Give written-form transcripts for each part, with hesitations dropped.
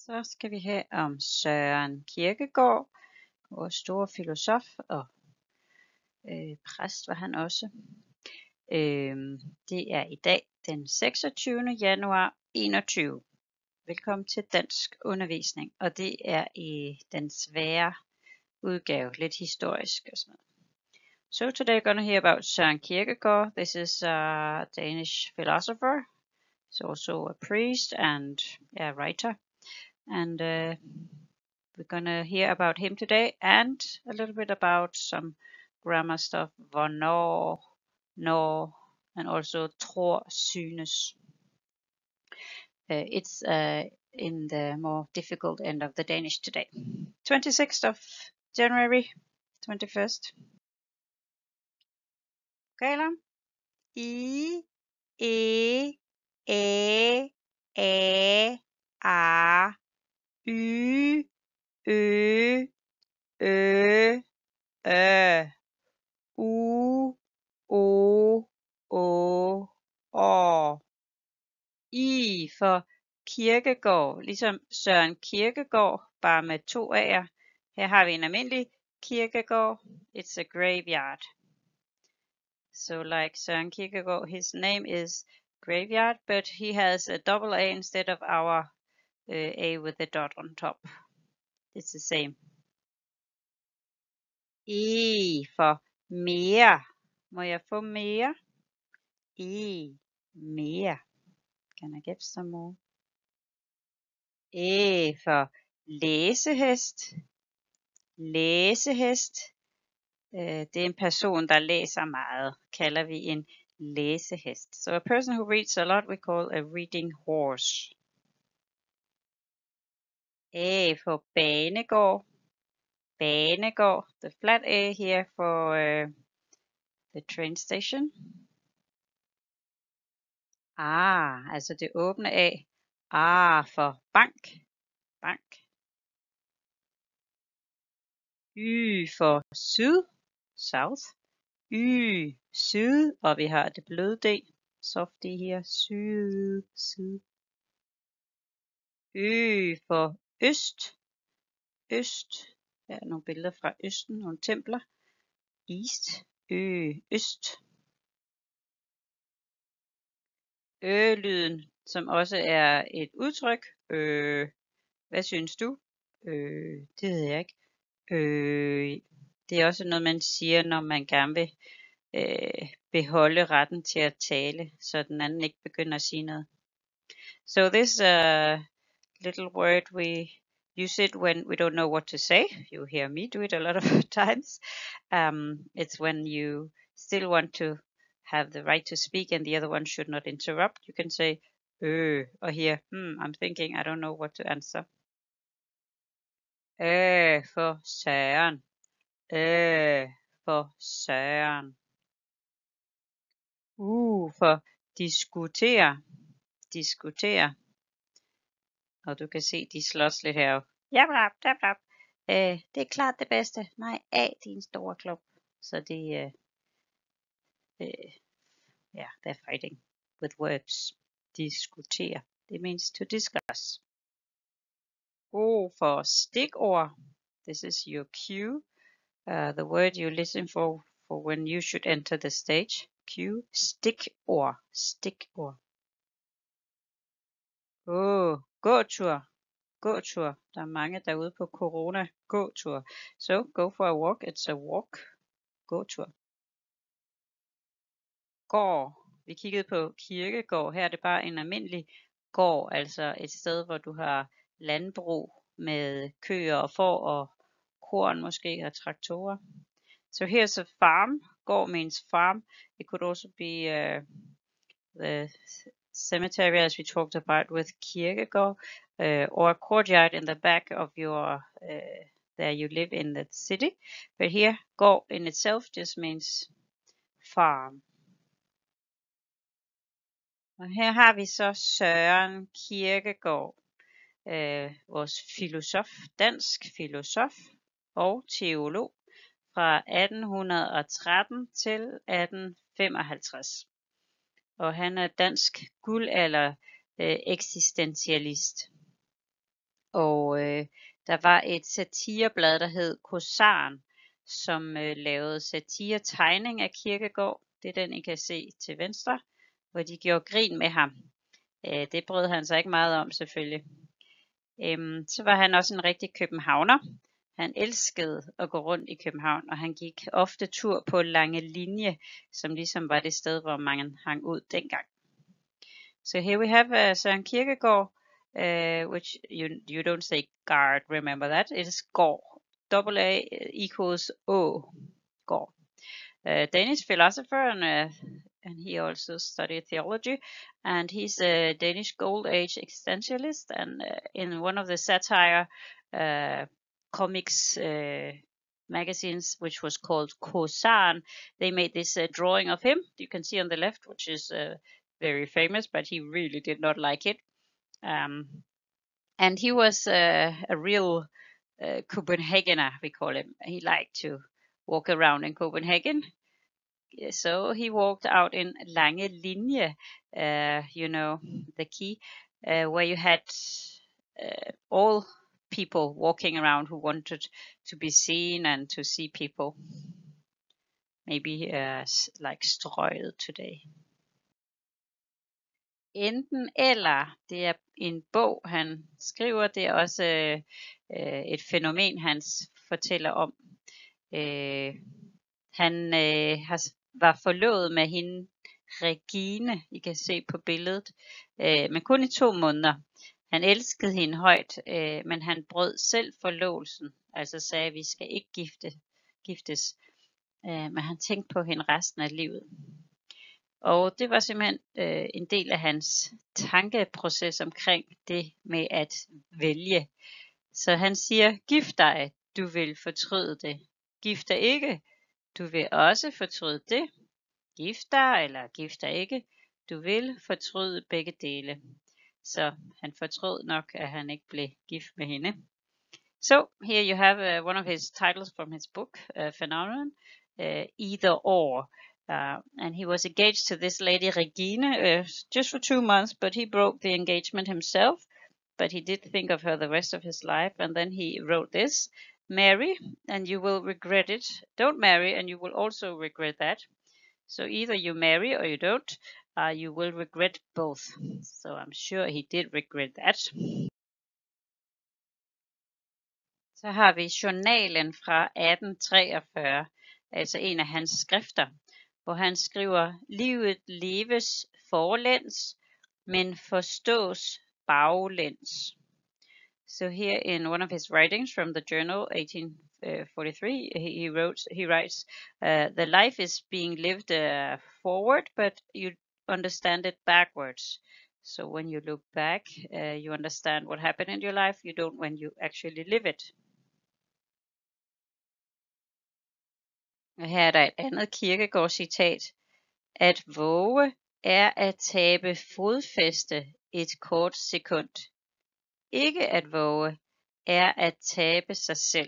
Så skal vi have om Søren Kierkegaard, vores store filosof og præst var han også. Det er i dag den 26. januar 21. Velkommen til dansk undervisning, og det er i den svære udgave, lidt historisk og sådan noget. So today we're going to hear about Søren Kierkegaard. This is a Danish philosopher. He's also a priest and a writer. And we're going to hear about him today and a little bit about some grammar stuff. Hvornår, når, and also tror, synes. It's in the more difficult end of the Danish today. 26th of January, 21st. Okay, Lam? I, E, Æ, Æ, A, Y, Ø, Ø, Ø, U, O, Å, Å. I for Kierkegaard, ligesom Søren Kierkegaard, bare med 2 A'er. Her har vi en almindelig Kierkegaard. It's a graveyard. So like Søren Kierkegaard, his name is Graveyard, but he has a double A instead of our A with the dot on top. It's the same. E for mere. Må jeg få mere? E, mere. Can I get some more? E for læsehest. Læsehest. Det er en person, der læser meget. Kalder vi en læsehest. So a person who reads a lot we call a reading horse. A for banegård. Banegård. The flat A here for the train station. Altså det åbne A. For bank. Bank. Y for syd. South. Y, syd. Og vi har det bløde D. Soft D her. Syd, syd. Ø for øst. Øst. Her er nogle billeder fra østen. Nogle templer. East. Øst. Lyden, som også er et udtryk. Hvad synes du? Det ved jeg ikke. Det er også noget, man siger, når man gerne vil beholde retten til at tale, så den anden ikke begynder at sige noget. So this little word, we use it when we don't know what to say. You hear me do it a lot of times. It's when you still want to have the right to speak and the other one should not interrupt. You can say, or here, I'm thinking, I don't know what to answer. For Søren. For Søren. For diskutere. Diskutere. Og du kan se, de slås lidt heroppe. Jap. Det er klart det bedste. Nej, din store klub. Så de, they're fighting with words. Diskutere. It means to discuss. For stikord. This is your cue. The word you listen for when you should enter the stage. Cue. Stikord. Stikord. Gåtur. Gåtur. Der er mange derude på corona. Gåtur. So, go for a walk. It's a walk. Gåtur. Gård. Vi kiggede på kirkegård. Her er det bare en almindelig gård. Altså et sted, hvor du har landbrug med køer og får og korn måske og traktorer. So here's a farm. Gård means farm. It could also be the cemetery as we talked about with Kierkegaard, or a courtyard in the back of your there you live in the city. But here, gård in itself just means farm. Og her har vi så Søren Kierkegaard, vores filosof, dansk filosof og teolog fra 1813 til 1855. Og han er dansk guldalder eksistentialist. Og der var et satireblad, der hed Korsaren, som lavede satiretegning af Kierkegaard. Det er den, I kan se til venstre, hvor de gjorde grin med ham. Det brød han sig ikke meget om, selvfølgelig. Så var han også en rigtig københavner. Han elskede at gå rundt i København, og han gik ofte tur på Lange Linje, som ligesom var det sted, hvor man hang ud dengang. So here we have Søren Kierkegaard, which you don't say guard, remember that? It is Gaard. Double A equals O. Gaard. Danish philosopher, and he also studied theology, and he's a Danish Gold Age existentialist, and in one of the satire comics magazines, which was called Korsaren, they made this drawing of him, you can see on the left, which is very famous, but he really did not like it. And he was a real Copenhagener, we call him. He liked to walk around in Copenhagen. So he walked out in Lange Linje, you know, the key, where you had all people walking around who wanted to be seen and to see people. Maybe like Strøget today. Enten eller, det er en bog, han skriver, det er også et fænomen, han fortæller om. Han var forlovet med hende, Regine, I kan se på billedet, men kun i 2 måneder. Han elskede hende højt, men han brød selv forlovelsen, altså sagde, at vi skal ikke giftes, men han tænkte på hende resten af livet. Og det var simpelthen en del af hans tankeproces omkring det med at vælge. Så han siger, gift dig, du vil fortryde det. Gift dig ikke, du vil også fortryde det. Gift dig eller gift dig ikke, du vil fortryde begge dele. Så han fortrød nok, at han ikke blev gift med hende. So here you have one of his titles from his book, Phenomenon, Either Or. And he was engaged to this lady Regine just for 2 months, but he broke the engagement himself. But he did think of her the rest of his life, and then he wrote this: marry and you will regret it. Don't marry and you will also regret that. So either you marry or you don't. You will regret both. So I'm sure he did regret that. Så har vi journalen fra 1843, altså en af hans skrifter, hvor han skriver, livet leves forlæns, men forstås baglæns. So here in one of his writings from the journal 1843, he writes, the life is being lived forward, but you understand it backwards. So when you look back, you understand what happened in your life. You don't when you actually live it. Og her er der et andet Kierkegaard-citat. At våge er at tabe fodfæste et kort sekund. Ikke at våge er at tabe sig selv.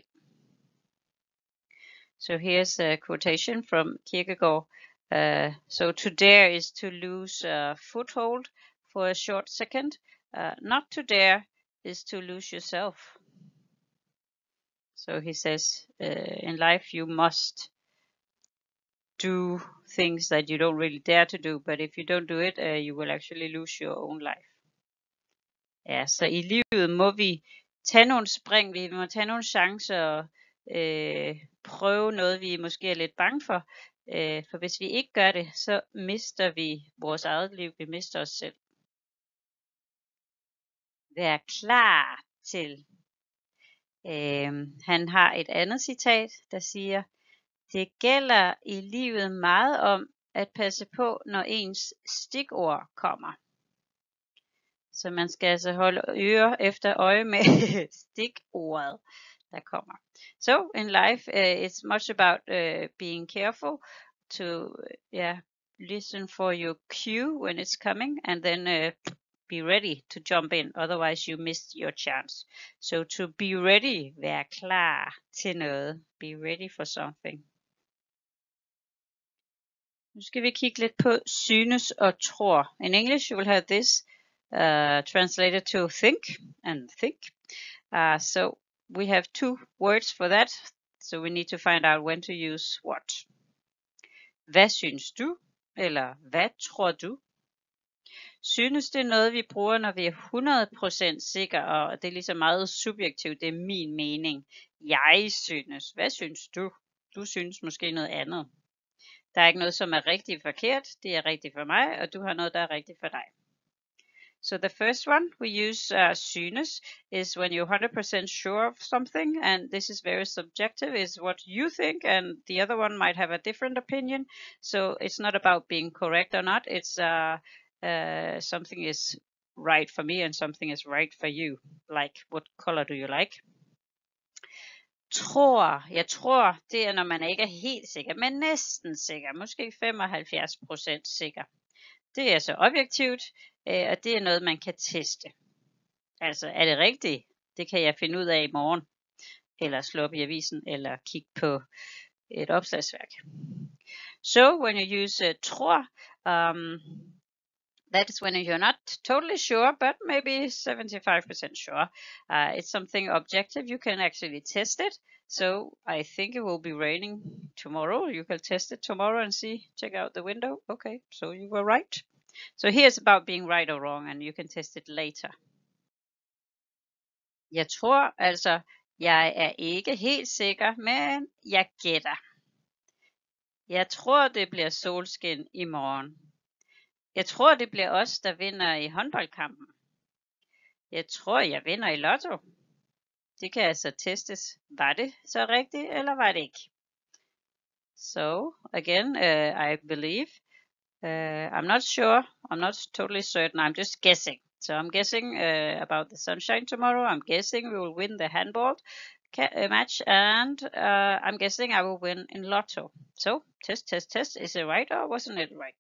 So here's a quotation from Kierkegaard. So to dare is to lose a foothold for a short second. Not to dare is to lose yourself. So he says, in life you must do things that you don't really dare to do, but if you don't do it, you will actually lose your own life. Ja, så i livet må vi tage nogle spring, vi må tage nogle chancer og prøve noget, vi måske er lidt bange for. For hvis vi ikke gør det, så mister vi vores eget liv, vi mister os selv. Vær klar til. Han har et andet citat, der siger, det gælder i livet meget om at passe på, når ens stikord kommer. Så man skal altså holde øre efter øje med stikordet, der kommer. So in life, it's much about being careful to listen for your cue when it's coming, and then be ready to jump in. Otherwise, you miss your chance. So to be ready, vær klar til noget. Be ready for something. Nu skal vi kigge lidt på synes og tror. In English, you will have this. translated to think and think. So we have two words for that. So we need to find out when to use what. Hvad synes du? Eller hvad tror du? Synes det er noget, vi bruger, når vi er 100% sikre, og det er ligesom meget subjektivt, det er min mening. Jeg synes. Hvad synes du? Du synes måske noget andet. Der er ikke noget, som er rigtig forkert. Det er rigtigt for mig, og du har noget, der er rigtigt for dig. So the first one we use synes is when you're 100% sure of something, and this is very subjective, is what you think, and the other one might have a different opinion. So it's not about being correct or not. It's something is right for me and something is right for you. Like, what color do you like? Jeg tror, det er, når man ikke er helt sikker, men næsten sikker, måske 75% sikker. Det er så objektivt, og det er noget, man kan teste. Altså, er det rigtigt? Det kan jeg finde ud af i morgen, eller slå op i avisen, eller kigge på et opslagsværk. So, when you use tror, that is when you're not totally sure, but maybe 75% sure. It's something objective. You can actually test it. So I think it will be raining tomorrow. You can test it tomorrow and see, check out the window. Okay, so you were right. So here's about being right or wrong, and you can test it later. Jeg tror, altså, jeg er ikke helt sikker, men jeg gætter. Jeg tror, det bliver solskin i morgen. Jeg tror, det bliver os, der vinder i håndboldkampen. Jeg tror, jeg vinder i lotto. Det kan altså testes. Var det så rigtigt, eller var det ikke? So, again, I believe. I'm not sure. I'm not totally certain. I'm just guessing. So I'm guessing about the sunshine tomorrow. I'm guessing we will win the handball match. And I'm guessing I will win in lotto. So, test. Is it right or wasn't it right?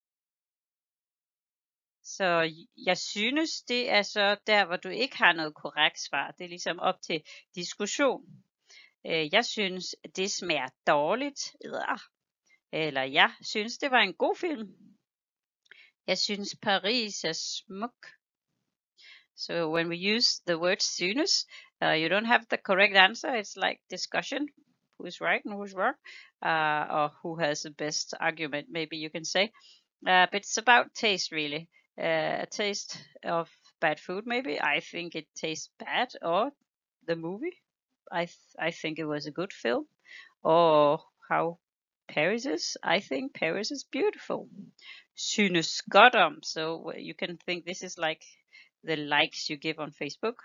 Så jeg synes, det er så der, hvor du ikke har noget korrekt svar. Det er ligesom op til diskussion. Jeg synes, det smager dårligt. Eller jeg synes, det var en god film. Jeg synes, Paris er smuk. So when we use the word synes, you don't have the correct answer. It's like discussion. Who is right and who is wrong? Or who has the best argument, maybe you can say. But it's about taste, really. A taste of bad food, maybe. I think it tastes bad. Or the movie. I think it was a good film. Or how Paris is. I think Paris is beautiful. Synes godt om. So you can think this is like the likes you give on Facebook.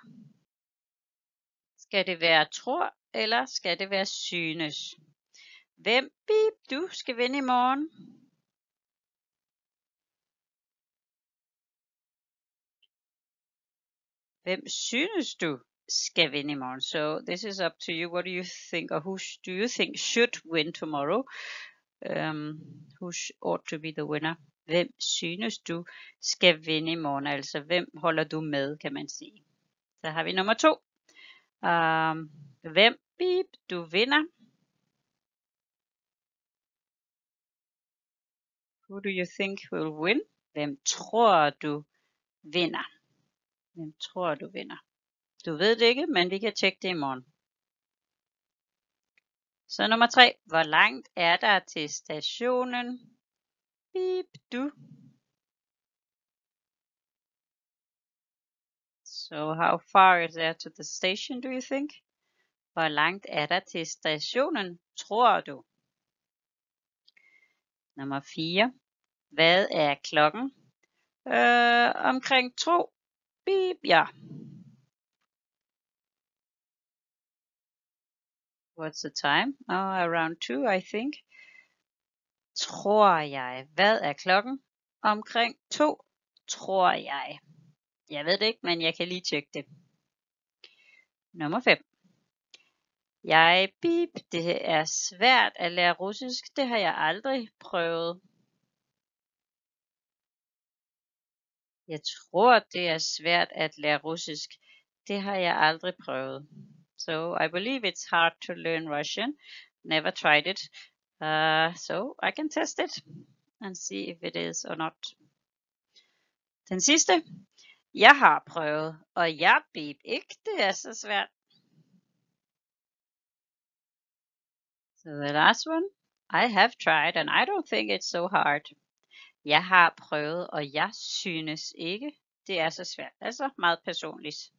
Skal det være tror, eller skal det være synes? Hvem du skal vinde i morgen? Hvem synes du skal vinde i morgen? So this is up to you. What do you think, or who do you think should win tomorrow? Who ought to be the winner? Hvem synes du skal vinde i morgen? Altså, hvem holder du med, kan man sige. Så har vi nummer 2. Hvem du vinder? Who do you think will win? Hvem tror du vinder? Hvem tror du vinder? Du ved det ikke, men vi kan tjekke det i morgen. Så nummer 3. Hvor langt er der til stationen? Du. So how far is there to the station, do you think? Hvor langt er der til stationen, tror du? Nummer 4. Hvad er klokken? Omkring 2. Ja. What's the time? Around 2, I think. Tror jeg. Hvad er klokken? Omkring 2, tror jeg. Jeg ved det ikke, men jeg kan lige tjekke det. Nummer 5. Det er svært at lære russisk. Det har jeg aldrig prøvet. Jeg tror, det er svært at lære russisk. Det har jeg aldrig prøvet. So I believe it's hard to learn Russian. Never tried it. So I can test it and see if it is or not. Den sidste. Jeg har prøvet, og jeg bip ikke, det er så svært. So the last one. I have tried, and I don't think it's so hard. Jeg har prøvet, og jeg synes ikke, det er så svært. Altså meget personligt.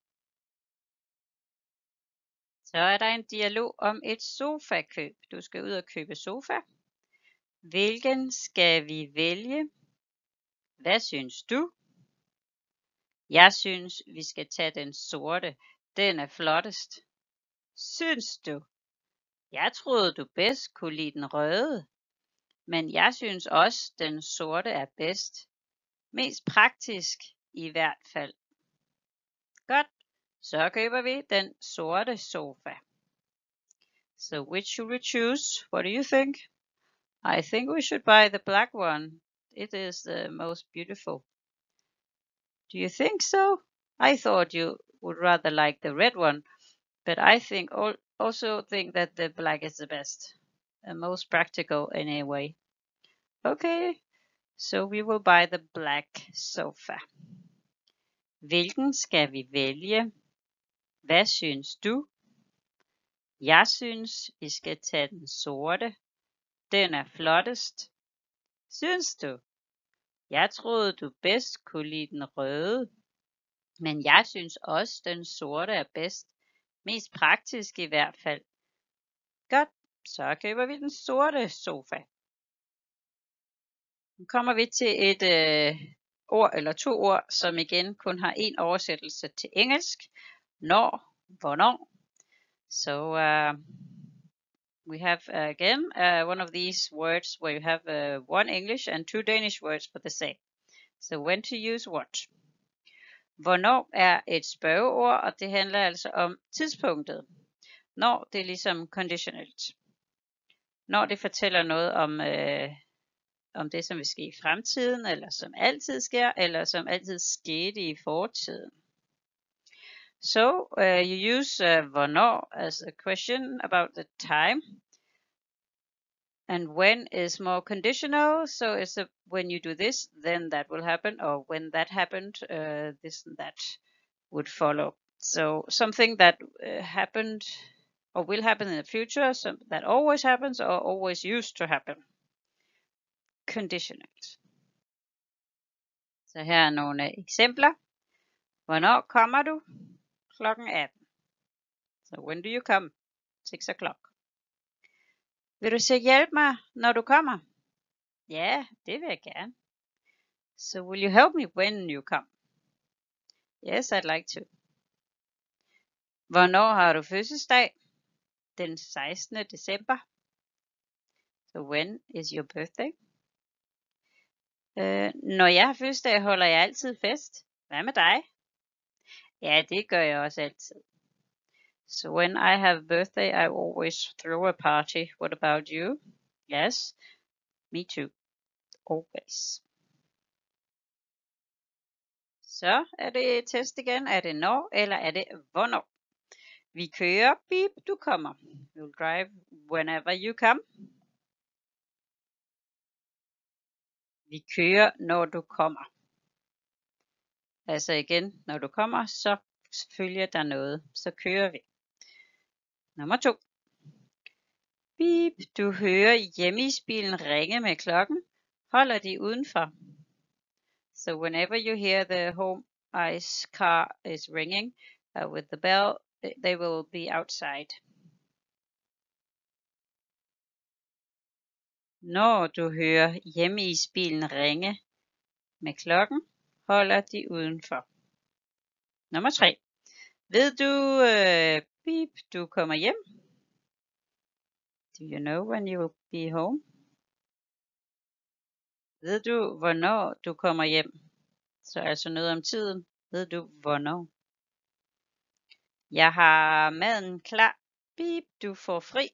Så er der en dialog om et sofakøb. Du skal ud og købe sofa. Hvilken skal vi vælge? Hvad synes du? Jeg synes, vi skal tage den sorte. Den er flottest. Synes du? Jeg troede, du bedst kunne lide den røde. Men jeg synes også, den sorte er bedst. Mest praktisk i hvert fald. Godt, så køber vi den sorte sofa. So which should we choose? What do you think? I think we should buy the black one. It is the most beautiful. Do you think so? I thought you would rather like the red one, but I also think that the black is the best and most practical anyway. Okay, so we will buy the black sofa. Hvilken skal vi vælge? Hvad synes du? Jeg synes, vi skal tage den sorte. Den er flottest. Synes du? Jeg troede, du bedst kunne lide den røde. Men jeg synes også, den sorte er bedst. Mest praktisk i hvert fald. Godt, så køber vi den sorte sofa. Nu kommer vi til et ord eller to ord, som igen kun har en oversættelse til engelsk. Når, hvornår. So we have again one of these words where you have one English and two Danish words for the same. So when to use what. Hvornår er et spørgeord, og det handler altså om tidspunktet. Når, det er ligesom conditionelt. Når det fortæller noget om det, som vil ske i fremtiden, eller som altid sker, eller som altid skete i fortiden. So you use hvornår as a question about the time. And when is more conditional, so it's when you do this, then that will happen, or when that happened, this and that would follow. So something that happened or will happen in the future, that always happens or always used to happen. Conditional. Så her er nogle eksempler. Hvornår kommer du? Klokken 18. So when do you come? 6 o'clock. Vil du så hjælpe mig, når du kommer? Ja, det vil jeg gerne. So will you help me when you come? Yes, I'd like to. Hvornår har du fødselsdag? Den 16. december. So when is your birthday? Når jeg har fødselsdag, holder jeg altid fest. Hvad med dig? Ja, det gør jeg også altid. So when I have birthday, I always throw a party. What about you? Yes, me too. Always. Så er det test igen. Er det når, eller er det hvornår? Vi kører, beep, du kommer. You'll drive whenever you come. Vi kører, når du kommer. Altså igen, når du kommer, så følger der noget. Så kører vi. Nummer 2. Beep, du hører hjemmeisbilen ringe med klokken. Holder de udenfor. So whenever you hear the home ice car is ringing with the bell, they will be outside. Når du hører hjemmeisbilen ringe med klokken, holder de udenfor. Nummer 3. Ved du, beep, du kommer hjem? Do you know when you will be home? Ved du, hvornår du kommer hjem? Så altså noget om tiden. Ved du, hvornår? Jeg har maden klar. Beep, du får fri.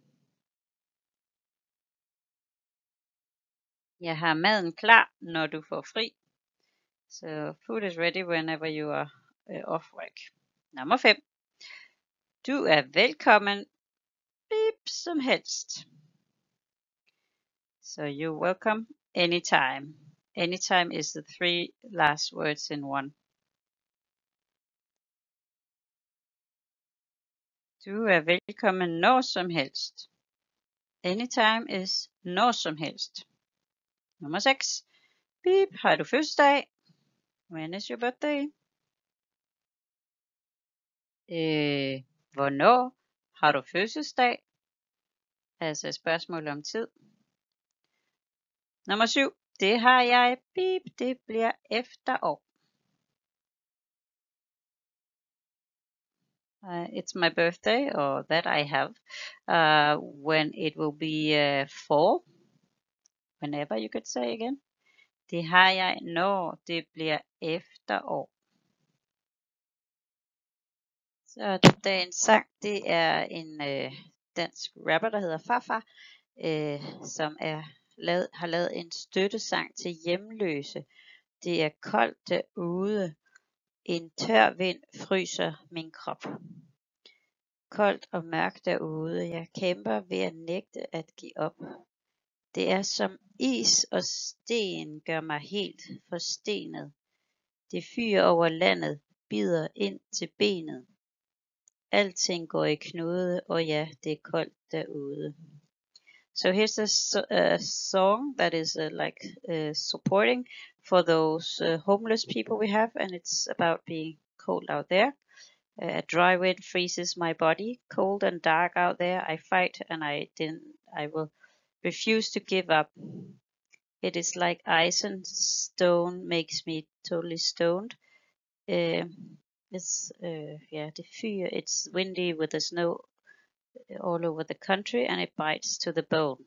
Jeg har maden klar, når du får fri. So food is ready whenever you are off work. Nummer 5. Du er velkommen. Beep, som helst. So you're welcome anytime. Anytime is the 3 last words in one. Du er velkommen når som helst. Anytime is når som helst. Nummer 6. Beep, har du fødselsdag? When is your birthday? Hvornår har du fødselsdag? Altså et spørgsmål om tid. Nummer 7. Det har jeg. Beep, det bliver efterår. It's my birthday, or that I have, when it will be fall. Whenever you could say again. Det har jeg, når det bliver efterår. Så dagens sang, det er en dansk rapper, der hedder Farfar, som har lavet en støttesang til hjemløse. Det er koldt derude. En tør vind fryser min krop. Koldt og mørkt derude. Jeg kæmper ved at nægte at give op. Det er som is og sten gør mig helt forstenet. Det fyr over landet bider ind til benet. Alting går i knude, og ja, det er koldt derude. So here's a song that is supporting for those homeless people we have, and it's about being cold out there. A dry wind freezes my body, cold and dark out there. I fight, and I will refuse to give up. It is like ice and stone makes me totally stoned. It's windy with the snow all over the country, and it bites to the bone.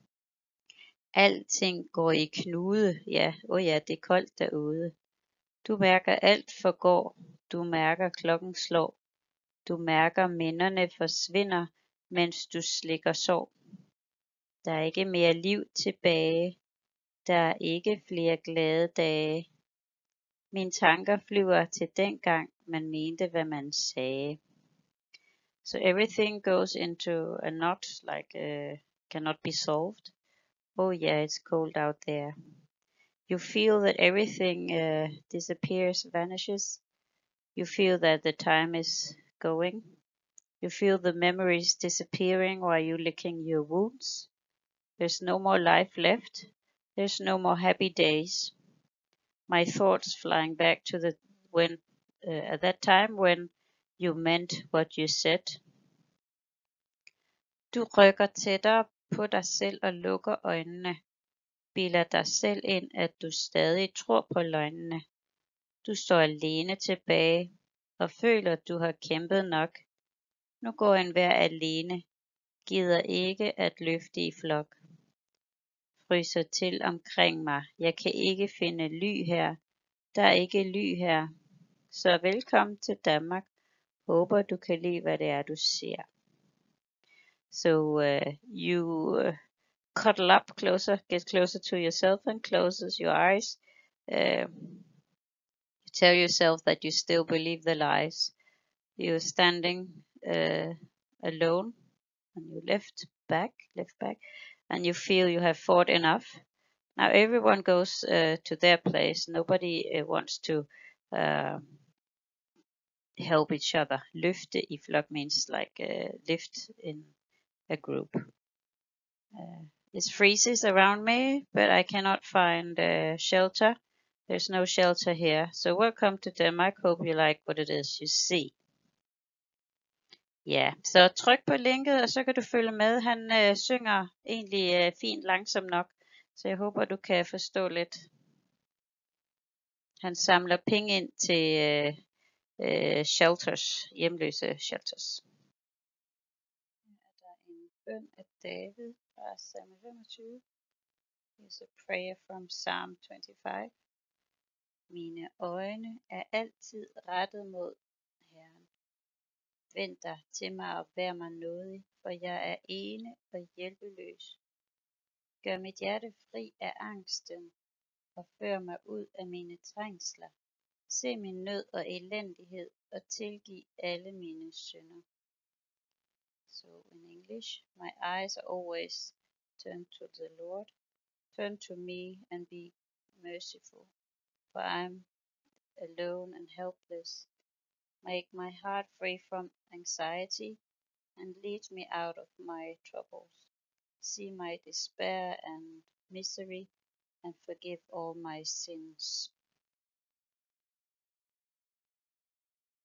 Alting går i knude, ja, det er koldt derude. Du mærker alt forgår, du mærker klokken slår. Du mærker minderne forsvinder, mens du slikker sår. Der er ikke mere liv tilbage, der er ikke flere glade dage. Mine tanker flyver til dengang, man mente hvad man sagde. So everything goes into a knot, cannot be solved. Oh yeah, it's cold out there. You feel that everything disappears, vanishes. You feel that the time is going. You feel the memories disappearing while you're licking your wounds. There's no more life left. There's no more happy days. My thoughts flying back to at that time when you meant what you said. Du rykker tættere på dig selv og lukker øjnene. Bilder dig selv ind, at du stadig tror på løgnene. Du står alene tilbage og føler, du har kæmpet nok. Nu går enhver alene, gider ikke at løfte i flok. Fryser til omkring mig, jeg kan ikke finde ly her. Der er ikke ly her. Så velkommen til Danmark. Håber du kan lide, hvad det er, du ser. So you cuddle up closer, get closer to yourself and closes your eyes. You tell yourself that you still believe the lies. You're standing alone on your left back, and you feel you have fought enough. Now everyone goes to their place. Nobody wants to help each other. Løfte i flok means lift in a group. It freezes around me, but I cannot find shelter. There's no shelter here. So welcome to Denmark. Hope you like what it is you see. Ja, så tryk på linket, og så kan du følge med. Han synger egentlig fint langsomt nok, så jeg håber, du kan forstå lidt. Han samler penge ind til shelters, hjemløse shelters. Der er en bøn af David fra Salme 25. Here's a prayer from Psalm 25. Mine øjne er altid rettet mod Herren. Vend dig til mig og vær mig nådig, for jeg er ene og hjælpeløs. Gør mit hjerte fri af angsten og før mig ud af mine trængsler. Se min nød og elendighed og tilgiv alle mine synder. So in English, my eyes are always turned to the Lord. Turn to me and be merciful, for I'm alone and helpless. Make my heart free from anxiety and lead me out of my troubles. See my despair and misery, and forgive all my sins.